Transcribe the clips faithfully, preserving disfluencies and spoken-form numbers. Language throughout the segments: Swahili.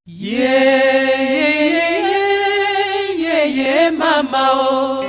Yeah, yeah, yeah, yeah, yeah, mama oh,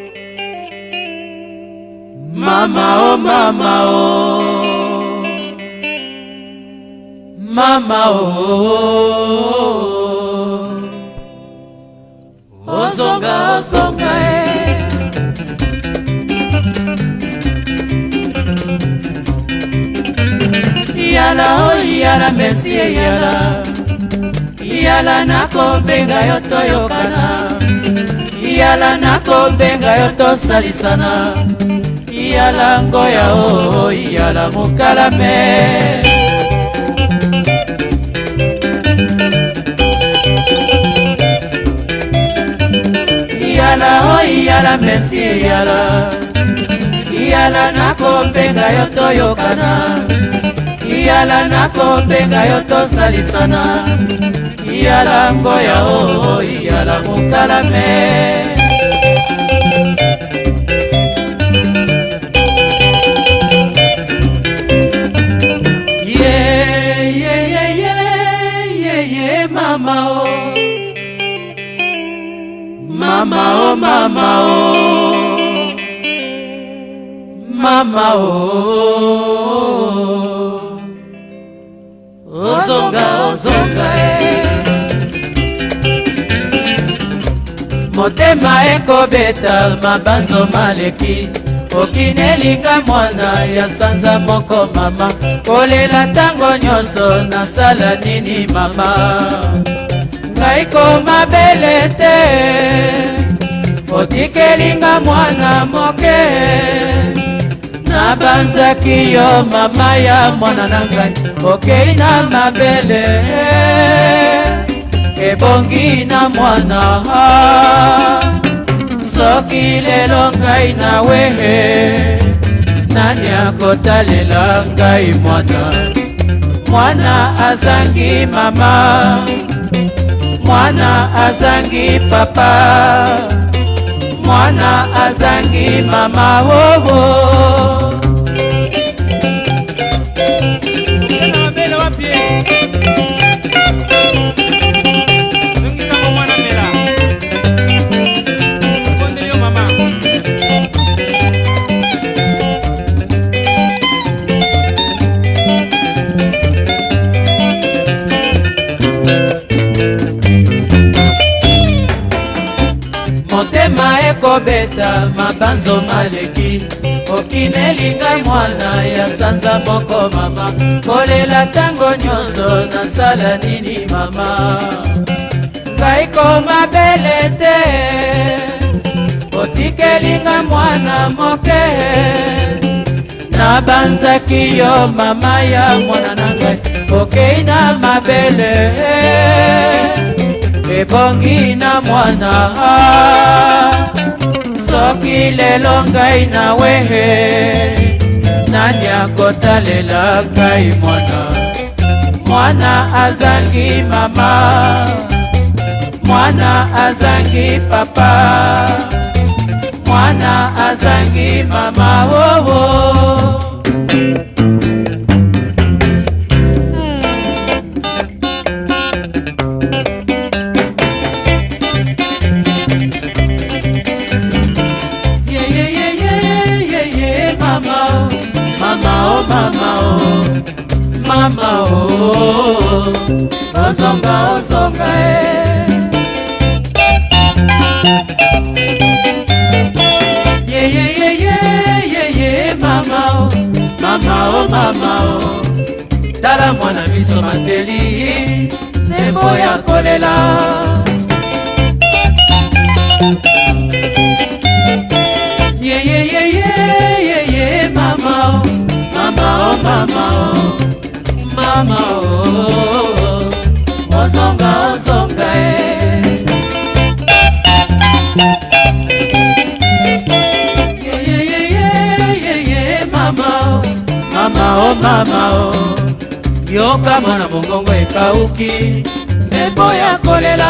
mama oh, mama oh, mama oh, ozonga ozonga eh. Yala oh yala mesi yala. Yala nako benga yo toyokana, yala nako benga yo tosalisana, yala ngoya o yala mukalame. Yala o yala mesi yala, yala nako benga yo toyokana, yala nako benga yo tosalisana, yala ngoya o yala mukalame. Yeah, yeah, yeah, yeah, yeah, yeah, mama oh, mama oh, mama oh, mama oh, ozonga ozonga eh. Motema ekobeta mabanzo maleki, okinelinga mwana ya sanza moko mama, kolela tango nyonso nasala nini mama, ngai komabele te, otikelinga mwana moke, nabanzaki yo mama ya mwana na ngai, okei na mabele ebongi na mwana, soki lelo ngai na wehe, nani akotalela ngai mwana, mwana azangi mama, mwana azangi papa, mwana azangi mama wowo. Motema ekobeta mabanzo maleki, okinelinga mwana ya sanza moko mama, kolela tango nyonso nasala nini mama, ngai komabele te, otikelinga mwana moke, nabanzaki yo mama ya mwana na ngai, okei na mabele ebongi na mwana, soki lelo ngai na wehe, nani akotalela ngai mwana, mwana azangi mama, mwana azangi papa, mwana azangi mama wowo. Mama oh, mama oh, ozonga ozonga eh. Yeah, yeah, yeah, yeah, yeah, yeah, mama oh, mama oh, mama oh, tala mwana miso mateli, sembo ya kolela. Yeah, yeah, yeah, yeah, yeah, yeah, mama oh, mama oh, mama oh, mama oh, ozonga ozonga eh. Yeah, yeah, yeah, yeah, yeah, yeah, mama oh, mama oh, mama oh, yoka mwana mongongo ekauki, sembo ya kolela.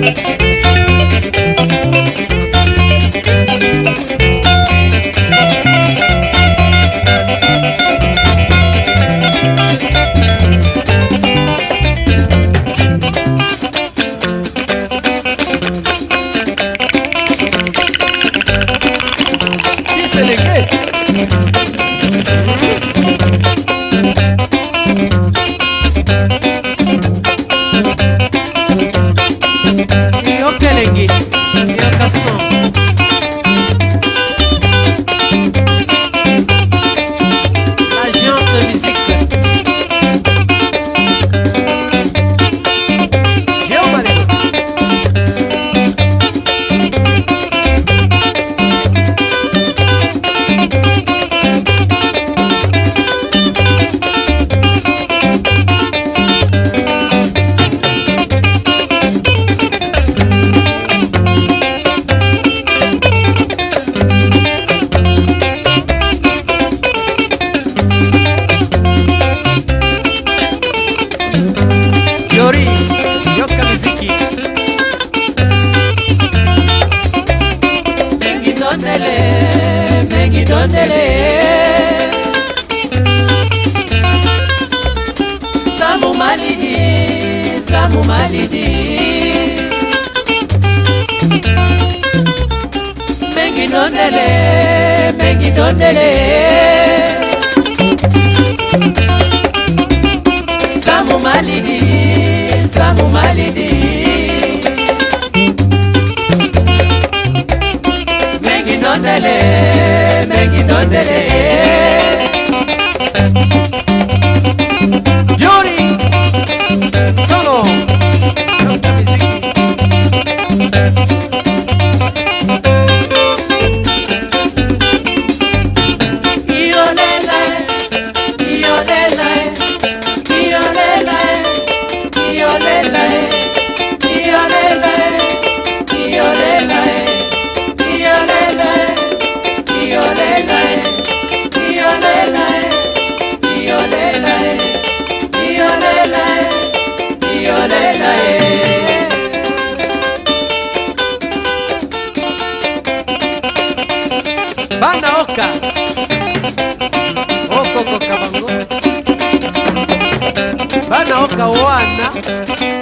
Samu Malidi, Samu Malidi, mengi nondele, mengi nondele. Samu Malidi, Samu Malidi, mengi nondele, mengi nondele. Yuri solo Nokta Miziki. Iolela, iolela, iolela, iolela, iolela, iolela, iolela, iolela, iolela, iolela. Bana Oka Oko Kokabango Bana Oka wana